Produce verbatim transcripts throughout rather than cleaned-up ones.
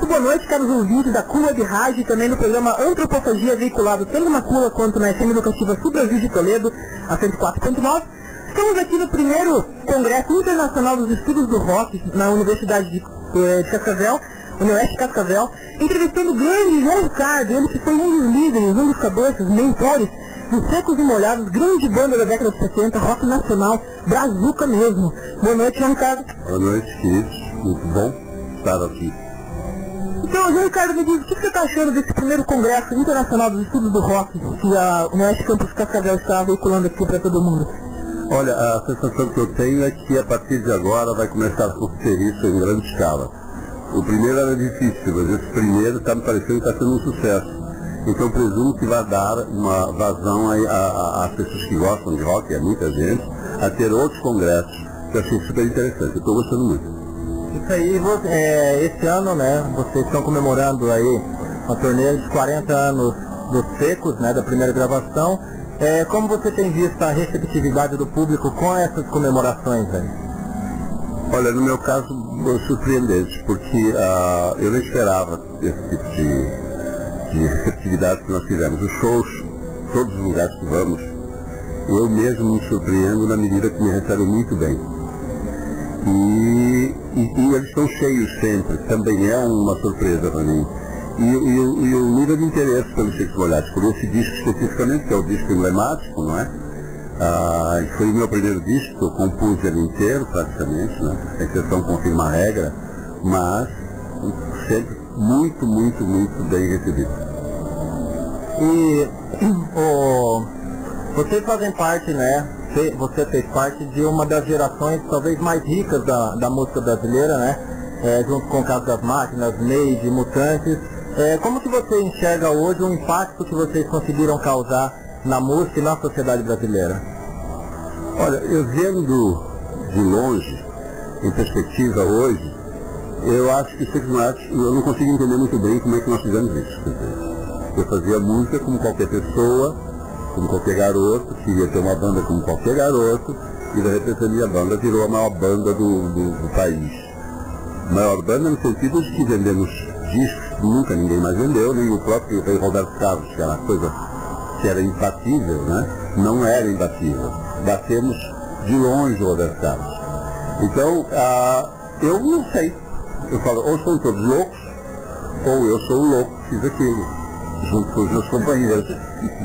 Muito boa noite, caros ouvintes da Cula de Rádio e também no programa Antropofagia, veiculado tanto na Cula quanto na F M Educativa Sul Brasil de Toledo, a cento e quatro ponto nove. Estamos aqui no primeiro Congresso Internacional dos Estudos do Rock, na Universidade de, de Cascavel, Unioeste Cascavel, entrevistando o grande João Ricardo, ele que foi um dos líderes, um dos cabeças, mentores dos Secos e Molhados, grande banda da década de setenta, rock nacional, brazuca mesmo. Boa noite, João Ricardo. Boa noite, queridos. Muito bom estar aqui. Então, João Ricardo, me diz, o que você está achando desse primeiro Congresso Internacional dos Estudos do Rock, que a Unioeste Campus Cascavel está veiculando aqui para todo mundo? Olha, a sensação que eu tenho é que a partir de agora vai começar a acontecer isso em grande escala. O primeiro era difícil, mas esse primeiro está me parecendo que está sendo um sucesso. Então presumo que vai dar uma vazão às pessoas que gostam de rock, é muita gente, a ter outros congressos, que eu achei super interessante. Eu estou gostando muito. Isso aí, você, é, esse ano, né, vocês estão comemorando aí uma turnê de quarenta anos dos Secos, né, da primeira gravação. É, como você tem visto a receptividade do público com essas comemorações aí? Olha, no meu caso, surpreendente, porque uh, eu não esperava esse tipo de, de receptividade que nós tivemos. Os shows, todos os lugares que vamos, eu mesmo me surpreendo na medida que me recebem muito bem. E, e, e eles estão cheios sempre, também é uma surpresa para mim. E, e, e o nível de interesse pelos Secos e Molhados, por esse disco especificamente, que é o disco emblemático, não é? Ah, foi o meu primeiro disco, eu compus ele inteiro praticamente, né? A exceção confirma a regra, mas sempre muito, muito, muito bem recebido. E oh, vocês fazem parte, né? Você fez parte de uma das gerações talvez mais ricas da, da música brasileira, né? É, junto com o Caso das Máquinas, Neide, Mutantes. É, como que você enxerga hoje o impacto que vocês conseguiram causar na música e na sociedade brasileira? Olha, eu vendo de longe, em perspectiva hoje, eu acho que eu não consigo entender muito bem como é que nós fizemos isso. Eu fazia música como qualquer pessoa, como qualquer garoto, queria ter uma banda como qualquer garoto, e de repente a minha banda virou a maior banda do, do, do país. Maior banda no sentido de que vendemos discos que nunca ninguém mais vendeu, nem o próprio rei Roberto Carlos, que era uma coisa que era imbatível, né? Não era imbatível. Batemos de longe o Roberto Carlos. Então, ah, eu não sei. Eu falo, ou são todos loucos, ou eu sou o louco que fiz aquilo, junto com os meus companheiros.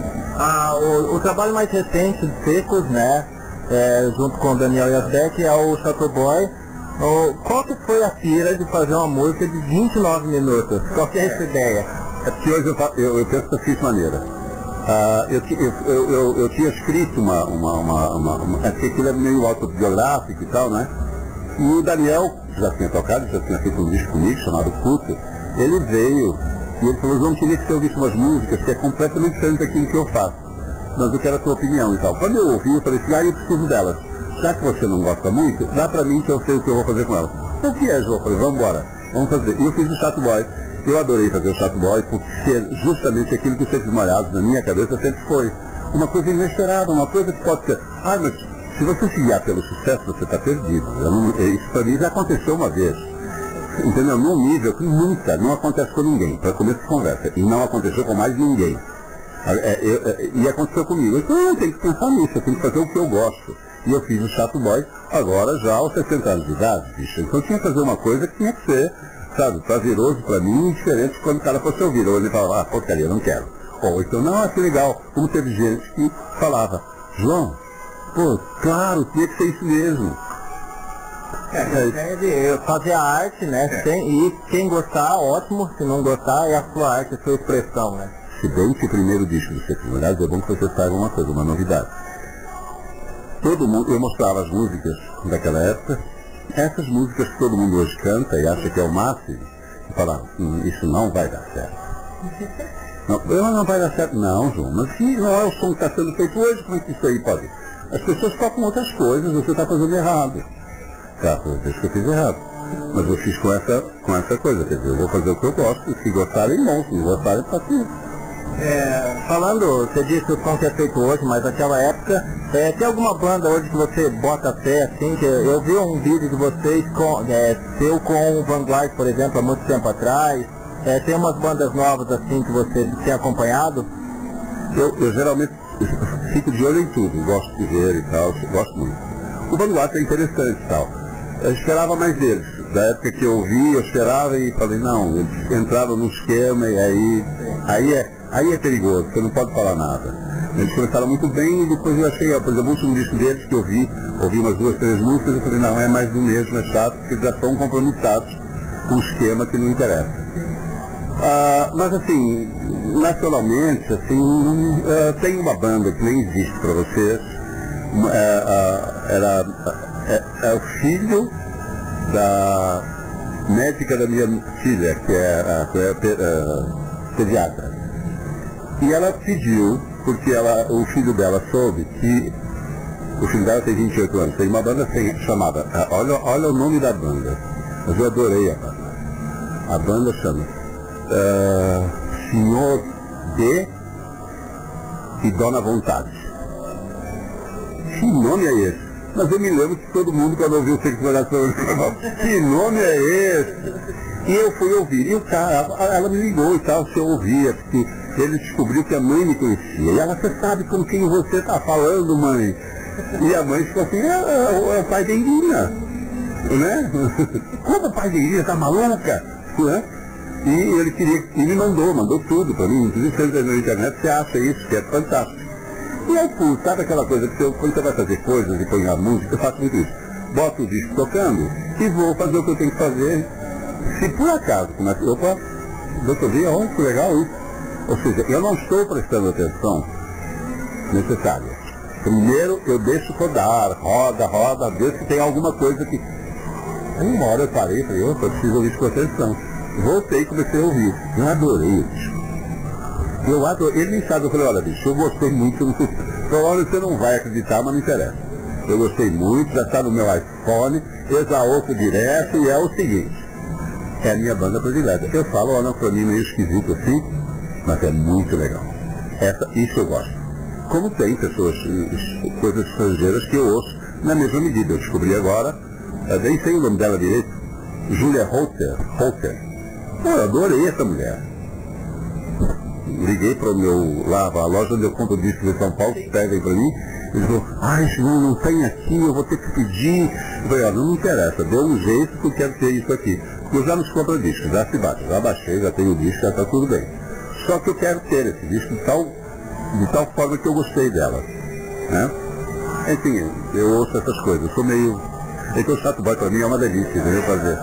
Ah, o, o trabalho mais recente de Secos, né, é, junto com o Daniel Yazbek, é o Chateau Boy. O, qual que foi a pira de fazer uma música de vinte e nove minutos? Qual que é essa ideia? É porque hoje eu, eu, eu penso da seguinte maneira. Ah, eu, eu, eu, eu, eu tinha escrito uma... uma, uma, uma, uma é que aquilo é meio autobiográfico e tal, né? E o Daniel, que já tinha tocado, já tinha feito um disco comigo, chamado Puto, ele veio e ele falou, João, queria que você ouvisse umas músicas que é completamente diferente daquilo que eu faço. Mas eu quero a tua opinião e tal. Quando eu ouvi, eu falei assim, ah, eu preciso delas. Já que você não gosta muito, dá pra mim que eu sei o que eu vou fazer com elas. Então o que é, João? Eu falei, vamos embora, vamos fazer. E eu fiz o Chato Boy. Eu adorei fazer o Chato Boy, porque ser justamente aquilo que os Secos e Molhados na minha cabeça sempre foi. Uma coisa inesperada, uma coisa que pode ser, ah, mas se você se guiar pelo sucesso, você está perdido. Eu não, isso para mim já aconteceu uma vez. Entendeu? Num nível que nunca, não acontece com ninguém, para começo de conversa. E não aconteceu com mais ninguém. É, é, é, e aconteceu comigo. Então eu tenho que pensar nisso, eu tenho que fazer o que eu gosto. E eu fiz o Chato Boy, agora já aos sessenta anos de idade, bicho. Então eu tinha que fazer uma coisa que tinha que ser, sabe, prazeroso para mim, diferente quando o cara fosse ouvir. Ou ele falava, ah, porcaria, não quero. Ou então, não, ah, que legal. Como teve gente que falava, João, pô, claro, tinha que ser isso mesmo. É, é de fazer a arte, né? É. Sem, e quem gostar, ótimo. Se não gostar, é a sua arte, a sua expressão, né? Se bem que o primeiro disco do Secos e Molhados, é bom que você saiba uma coisa, uma novidade. Todo mundo, eu mostrava as músicas daquela época, essas músicas que todo mundo hoje canta e acha que é o máximo, e falava, hum, isso não vai dar certo. Não, não vai dar certo, não, João, mas se não é o som que está sendo feito hoje, como é que isso aí pode? As pessoas tocam outras coisas, você está fazendo errado. Tá, foi vez que eu fiz errado. Mas eu fiz com essa, com essa coisa, quer dizer, eu vou fazer o que eu gosto, e se gostarem, bom, se não gostarem, tá tudo. É, falando, você disse o som que é feito hoje, mas naquela época, é, tem alguma banda hoje que você bota fé, assim, que eu vi um vídeo de vocês com, é, seu com o Vanguard, por exemplo, há muito tempo atrás, é, tem umas bandas novas assim que você tem acompanhado? Eu, eu geralmente fico de olho em tudo, gosto de ver e tal, gosto muito. O Vanguard é interessante e tal. Eu esperava mais deles. Da época que eu vi, eu esperava e falei, não, eles entraram num esquema e aí, aí, é, aí é perigoso, você não pode falar nada. Eles começaram muito bem e depois eu achei, por exemplo, o último disco deles que eu vi, ouvi umas duas, três músicas e falei, não, é mais do mesmo, é chato, porque já estão compromissados com um esquema que não interessa. Ah, mas assim, nacionalmente, assim, uh, tem uma banda que nem existe para vocês, uh, uh, era, uh, é o filho da médica da minha filha, que é, uh, é uh, pediatra. E ela pediu, porque ela, o filho dela soube que o filho dela tem vinte e oito anos, tem uma banda chamada, uh, olha, olha o nome da banda, mas eu adorei a banda. A banda chama Uh, Senhor D e Dona Vontade. Que nome é esse? Mas eu me lembro que todo mundo, quando ouviu o Sexo Coração, que nome é esse? E eu fui ouvir, e o cara, ela me ligou e tal, se eu ouvia, porque ele descobriu que a mãe me conhecia. E ela, você sabe com quem você está falando, mãe? E a mãe ficou assim, é, é, é o pai da Irina, né? Como o pai da Irina, tá maluca? Né? E ele queria, e me mandou, mandou tudo para mim, inclusive você entra na internet, você acha isso, que é fantástico. E aí, pô, sabe aquela coisa que eu, quando você vai fazer coisas e põe a música, eu faço muito isso. Boto o disco tocando e vou fazer o que eu tenho que fazer. Se por acaso, começa, opa, doutor Dia, olha que legal isso. Ou seja, eu não estou prestando atenção necessária. Primeiro eu deixo rodar, roda, roda, vejo se tem alguma coisa que... Aí uma hora eu parei e falei, opa, eu preciso ouvir isso com atenção. Voltei e comecei a ouvir. Eu adorei o disco. Eu adorei. Ele nem sabe, eu falei, olha bicho, eu gostei muito. Falei, olha, você não vai acreditar, mas não interessa. Eu gostei muito, já está no meu iPhone, exaouço direto e é o seguinte. É a minha banda predileta. Eu falo, olha, para mim meio esquisito assim, mas é muito legal. Essa, isso eu gosto. Como tem pessoas, coisas estrangeiras que eu ouço na mesma medida. Eu descobri agora, eu nem sei o nome dela direito, Julia Holter. Holter. Eu adorei essa mulher. Liguei para o meu, lá, a loja onde eu compro discos de São Paulo, pedem para mim, eles falou, ai, não, não tem aqui, eu vou ter que pedir. Eu falei, olha, não interessa, deu um jeito que eu quero ter isso aqui. Eu já nos compro discos, já se bate, já baixei, já tenho o disco, já está tudo bem. Só que eu quero ter esse disco de tal, de tal forma que eu gostei dela. Né? Enfim, eu ouço essas coisas, eu sou meio... Então o Chato Boy para mim é uma delícia, entendeu? Fazer.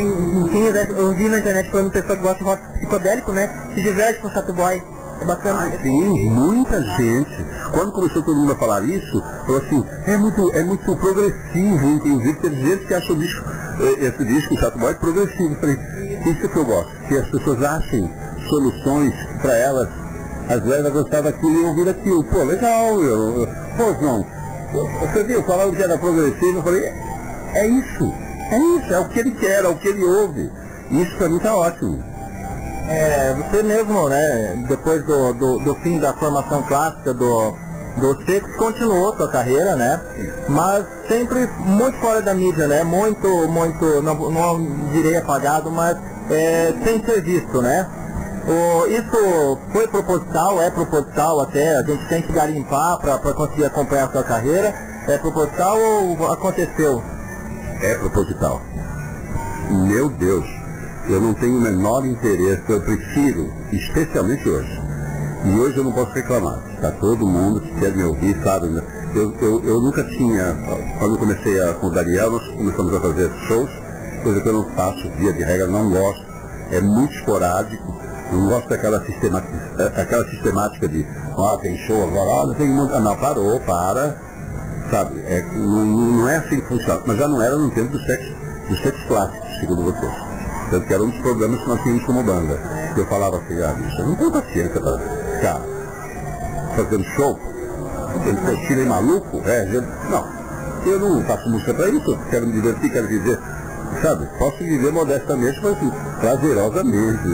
Eu vi na internet falando pessoa que gosta de rock psicodélico, né? Se diverte com o Chato Boy. É bacana. Ah, sim, muita gente. Quando começou todo mundo a falar isso, falou assim, é muito, é muito progressivo, inclusive teve gente que acha o disco, esse disco, o Chato Boy, progressivo. Eu falei, isso é que eu gosto, que as pessoas achem soluções para elas, as levas gostavam daquilo e ouvir aquilo. Pô, legal, eu, eu, pô, João, você viu, falaram que era progressivo, eu falei, é isso, é isso, é o que ele quer, é o que ele ouve. Isso para mim tá ótimo. É, você mesmo, né, depois do, do, do fim da formação clássica do, do Secos, continuou sua carreira, né, mas sempre muito fora da mídia, né, muito, muito, não, não direi apagado, mas é, sem ser visto, né. O, isso foi proposital, é proposital até, a gente tem que garimpar para conseguir acompanhar a sua carreira, é proposital ou aconteceu? É proposital. Meu Deus, eu não tenho o menor interesse, eu prefiro, especialmente hoje. E hoje eu não posso reclamar. Está todo mundo que quer me ouvir, sabe? Eu, eu, eu nunca tinha, quando eu comecei a, com o Daniel, nós começamos a fazer shows, coisa que eu não faço, via de regra, não gosto. É muito esporádico, não gosto daquela sistemática, aquela sistemática de, ó, ah, tem show agora, ah, tem muito. Ah, não, parou, para. Sabe, é, não, não é assim que funciona, mas já não era no tempo dos sexos, dos sexos clássicos, segundo vocês. Tanto que era um dos problemas que nós tínhamos como banda. Eu falava assim, ah, bicho, eu não tenho paciência para ficar fazendo show. Eu tirei maluco, é, eu, não, eu não faço música para isso, eu quero me divertir, quero viver, sabe, posso viver modestamente, mas assim, prazerosamente, entendeu?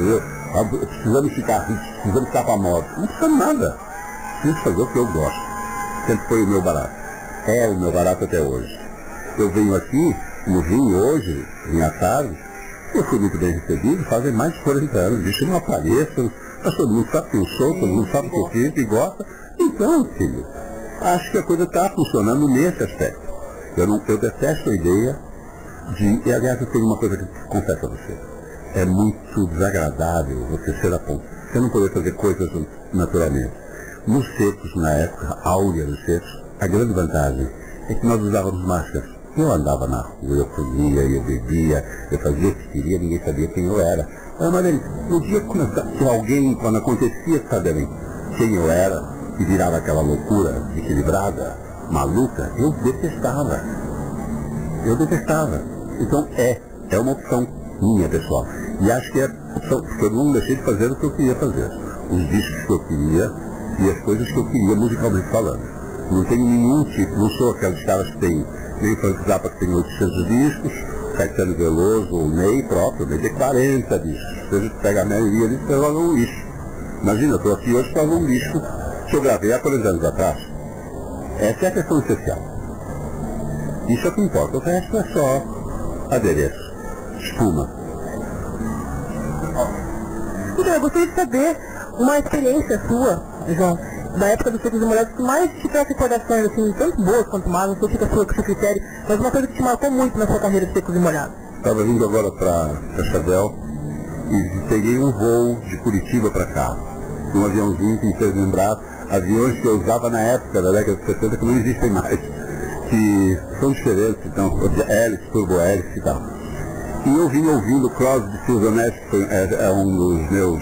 ah, precisamos ficar ricos, precisamos ficar famosos. Não precisamos nada. Preciso fazer o que eu gosto. Sempre foi o meu barato. É o meu barato até hoje. Eu venho aqui, como vim hoje, em Assaro, eu fui muito bem recebido, fazem mais de quarenta anos. Isso não apareço, mas todo mundo sabe que eu sou, todo mundo sabe que eu fiz e gosta. Então, filho, acho que a coisa está funcionando nesse aspecto. Eu, não, eu detesto a ideia de... E, aliás, eu tenho uma coisa que confesso a você. É muito desagradável você ser apontado. Você não poder fazer coisas naturalmente. Nos secos, na época áurea dos secos, a grande vantagem é que nós usávamos máscaras. Eu andava na rua, eu comia, eu bebia, eu fazia o que queria, ninguém sabia quem eu era. Mas, no dia que alguém, quando acontecia saberem quem eu era, e virava aquela loucura desequilibrada, maluca, eu detestava. Eu detestava. Então é, é uma opção minha, pessoal. E acho que é opção, porque eu não deixei de fazer o que eu queria fazer. Os discos que eu queria e as coisas que eu queria musicalmente falando. Não tenho nenhum tipo, não sou aqueles caras que tem, nem Frank Zappa que tem oitocentos discos, Caetano Veloso ou Ney próprio, Ney tem quarenta discos. Se a gente pega a maioria disso, você joga um lixo. Imagina, eu estou aqui hoje para um disco que eu gravei há quarenta anos atrás. Essa é a questão essencial. Isso é o que importa. O resto é só adereço, espuma. Então, eu gostaria de saber uma experiência sua, João, da época dos Secos e Molhados, que mais te traz recordações, assim, tanto boas quanto más, não sei se fica a seu critério, mas uma coisa que te marcou muito na sua carreira de Secos e Molhados. Estava vindo agora para Cascavel e peguei um voo de Curitiba para cá. Um aviãozinho que me fez lembrar aviões que eu usava na época da década de setenta, que não existem mais, que são diferentes, então, hélice, turbo-hélice e tal. E eu vim ouvindo Crosby, Stills Nash, que foi, é, é um dos meus,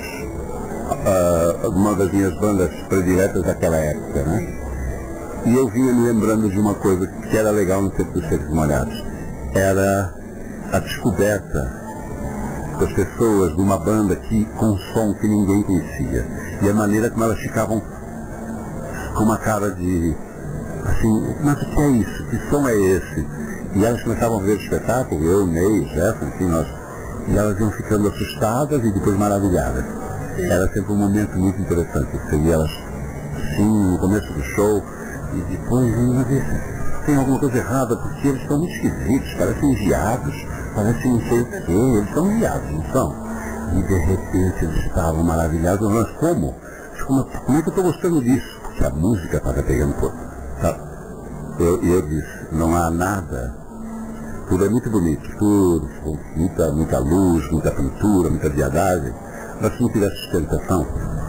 uh, uma das minhas bandas prediletas daquela época, né? E eu vinha me lembrando de uma coisa que era legal no tempo dos Secos e Molhados. Era a descoberta das pessoas de uma banda que, com um som que ninguém conhecia. E a maneira como elas ficavam com uma cara de, assim, mas o que é isso? Que som é esse? E elas começavam a ver o espetáculo, eu, Ney, o Jefferson, enfim, nós, e elas iam ficando assustadas e depois maravilhadas. Era sempre um momento muito interessante. Eu vi elas, assim, no começo do show, e depois, mas esse, tem alguma coisa errada, porque eles estão muito esquisitos, parecem enviados, parecem não sei o quê, eles são enviados, não são? E de repente eles estavam maravilhados, mas como? Como, como é que eu estou gostando disso? Porque a música estava pegando por... Tá? Eu, eu disse, não há nada, tudo é muito bonito, tudo, muita, muita luz, muita pintura, muita viadagem, mas se não tiver sustentação,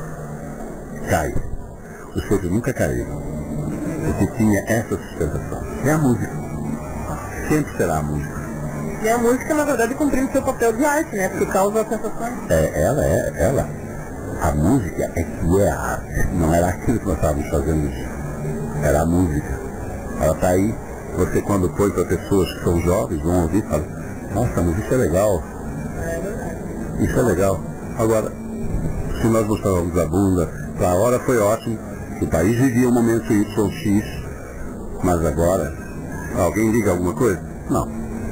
cai. Os Secos nunca caíram, porque tinha essa sustentação. É a música, sempre será a música. E a música, na verdade, cumprindo seu papel de arte, né? Porque causa a sensação. É, ela é, ela. A música é que é a arte. Não era aquilo que nós estávamos fazendo isso. Era a música. Ela está aí. Você, quando põe para pessoas que são jovens, vão ouvir e falam, nossa, mas isso é legal. É verdade. Isso é legal. Agora, se nós mostrávamos a bunda, a hora foi ótimo. O país vivia um momento Y X, mas agora, alguém liga alguma coisa? Não.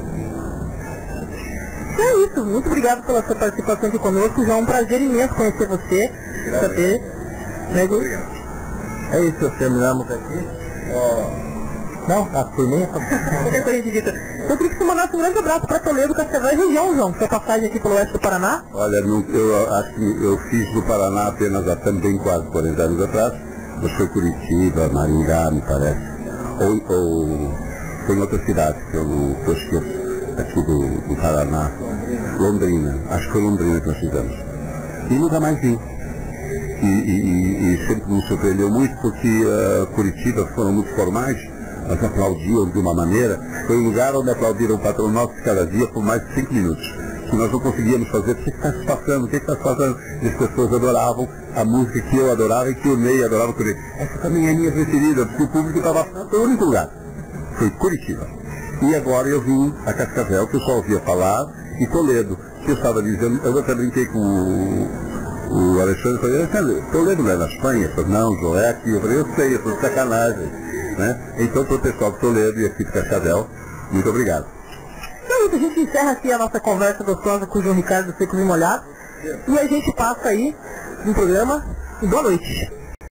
É isso, muito obrigado pela sua participação aqui conosco, João, um prazer imenso conhecer você, saber, né, é isso, terminamos aqui. Oh. Não, tá por mim? Qualquer coisa de dita. Eu queria que você mandasse um grande abraço para Toledo, Cascavel e região, João, sua passagem aqui pelo oeste do Paraná. Olha, não, eu acho que eu fiz no Paraná apenas há também quase quarenta anos atrás, mas foi Curitiba, Maringá, me parece, ou, ou foi em outra cidade, que eu não esqueço. Aqui do, do Paraná, Londrina, acho que foi Londrina que nós fizemos. E nunca mais vim. E, e, e, e sempre me surpreendeu muito porque uh, Curitiba foram muito formais, mas aplaudiam de uma maneira. Foi um lugar onde aplaudiram o patrão nosso cada dia por mais de cinco minutos. Que nós não conseguíamos fazer, o que está se passando, o que está se passando? E as pessoas adoravam a música que eu adorava e que o Ney adorava. Essa também é a minha preferida, porque o público estava no único lugar. Foi Curitiba. E agora eu vim a Cascavel, que eu só ouvia falar, e Toledo, que eu estava dizendo, eu até brinquei com o, o Alexandre, falei, Alexandre, Toledo não é na Espanha? Eu falei, não, João, é aqui. Eu falei, eu sei, eu sou de sacanagem. Né? Então, para o pessoal de Toledo e aqui de Cascavel, muito obrigado. Então, a gente encerra aqui a nossa conversa gostosa com o João Ricardo do Secos e Molhados. e a gente passa aí no programa. Boa noite.